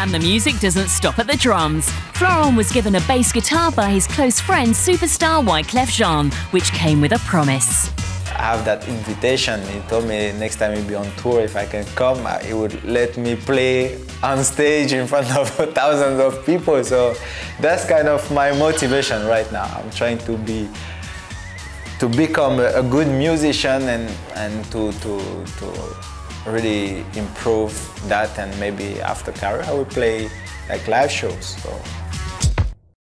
And the music doesn't stop at the drums. Florent was given a bass guitar by his close friend superstar Wyclef Jean, which came with a promise. I have that invitation. He told me next time he'll be on tour, if I can come, he would let me play on stage in front of thousands of people. So that's kind of my motivation right now. I'm trying to become a good musician and to really improve that, and maybe after career I will play like live shows. So